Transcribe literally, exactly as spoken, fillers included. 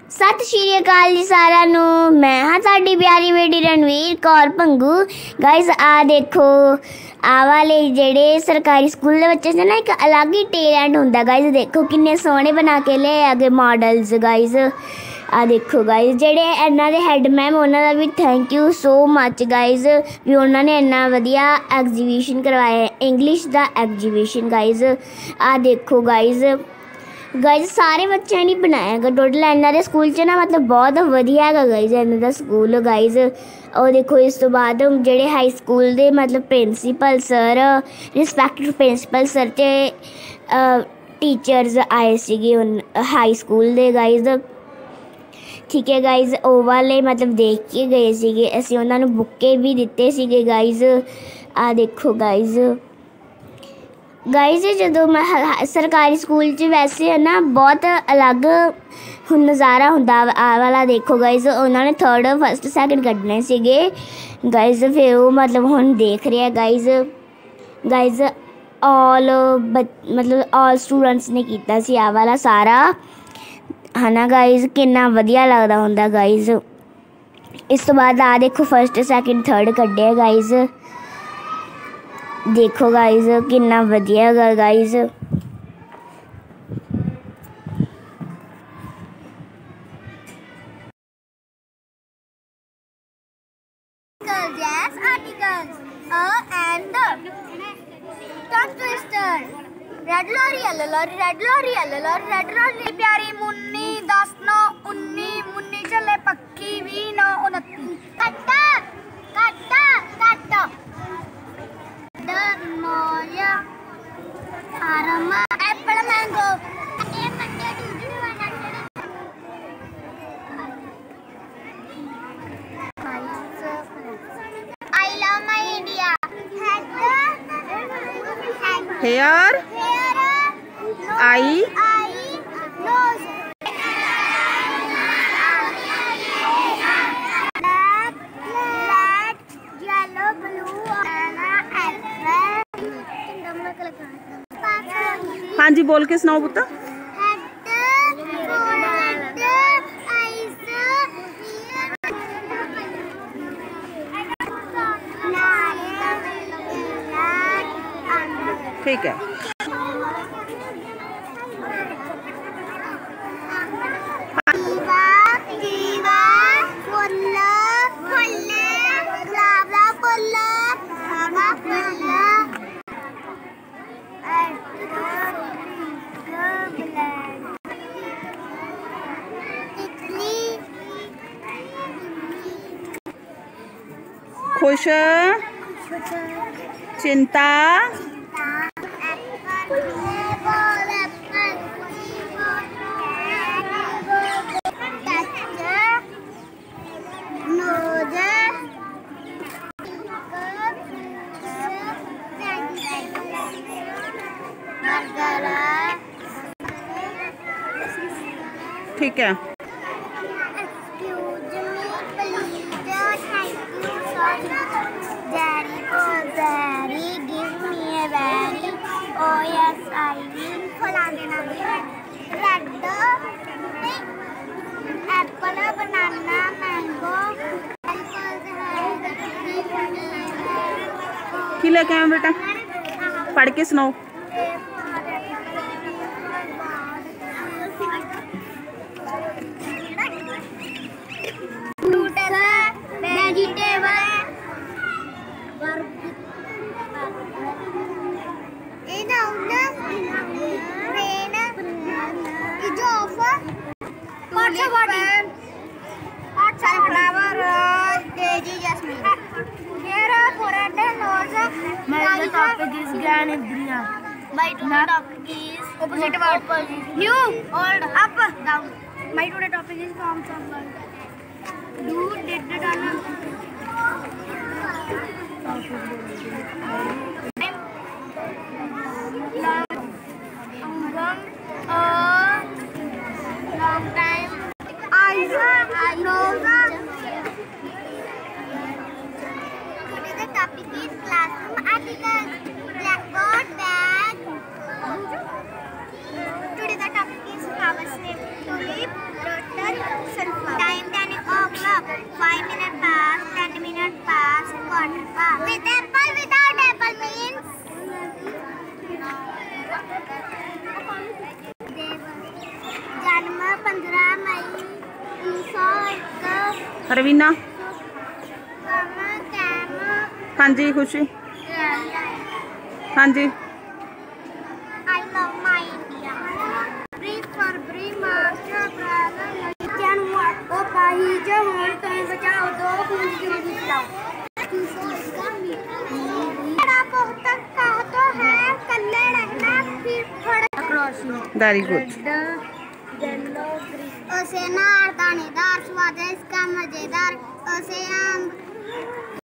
सत श्री अकाल जी सारा नू। मैं हाँ साडी प्यारी बेटी रणवीर कौर भंगू। गाइस आ देखो आ वाले जेड़े सरकारी स्कूल के बच्चे से ना एक अलग ही टैलेंट होंदा। गाइस देखो किन्ने सोहने बना के ले आगे मॉडल्स। गाइस आ देखो गाइस जेड़े इन्हां दे हैड मैम उन्हां दा भी thank you so much guys भी उन्होंने इन्ना वधिया एग्जीबिशन करवाया इंग्लिश दा एग्जीबिशन। गाइस आ देखो गाइस गाइस सारे बच्चों ने बनाया है टोटल इन्हों के स्कूल च ना मतलब बहुत वधिया है गाइस इन्हों का स्कूल। गाइस और देखो इस तो बाद जेडे हाई स्कूल के मतलब principal sir respected principal sir ते टीचर्स आए थे हाई स्कूल के। गाइस ठीक है गाइस वो वाले मतलब देख के गए थे असी उन्होंने बुके भी दिते थे। गाइस आ देखो गाइस गाइस जो मैं सरकारी स्कूल च वैसे है ना बहुत अलग नज़ारा होंदा आ वाला। देखो गाइस उन्होंने थर्ड फस्ट सैकेंड कड्ढने सीगे गाइस फिर वो मतलब हुण देख रहे हैं। गाइस गाइस ऑल मतलब ऑल स्टूडेंट्स ने कीता सी आ वाला सारा है ना। गाइस कितना वधिया लगदा हुंदा। गाइस इस तो बाद आ देखो फस्ट सैकेंड थर्ड कड्ढे। गाइस देखो गाइस कितना वधिया गा। Guys yes articles a and the tongue twister red lorry yellow lorry red lorry yellow lorry red lorry प्यारी मुन्नी दस नौ उन्नी मुन्नी चले पक्की भी नौ उनतीस कट्टा कट्टा कट्टा मोया आरमा एप्पल मैंगो ये Monday Tuesday Wednesday I love my India. Hair, eye, nose, black, black, yellow, blue, apple. हाँ जी बोल के सुनाओ पुत्र। ठीक है खुश चिंता ठीक है एप्पल बनाना मैंगो की लेके आए बेटा पढ़ के सुनाओ। My today topic is opposite word. New, old, up, down. My today topic is forms of word. Do, did, done. Long time. Eyes, nose. Today the topic is classroom articles. Blackboard, bag. Today the topic is flowers name. Tulip, lotus, Five minute pass, ten minute pass, quarter pass. With apple, without apple means. जन्म पंद्रह मई उन्नीस सौ एक। रवीना। कैम। हाँ जी खुशी। हाँ जी। I love my India. Breathe for breathe, master brother. Can what? ओ पाही जो होड़ तुम्हें बचाओ दो बूंद जल्दी लाओ। बड़ा बहुत कहा तो है कल्ले रहना फिर थोड़ा क्रॉसिंग। Very good. उसे नार दानेदार स्वाद है इसका मजेदार उसे आम